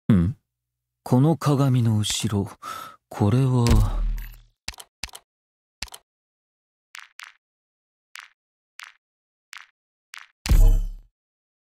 んこの鏡の後ろ、これは。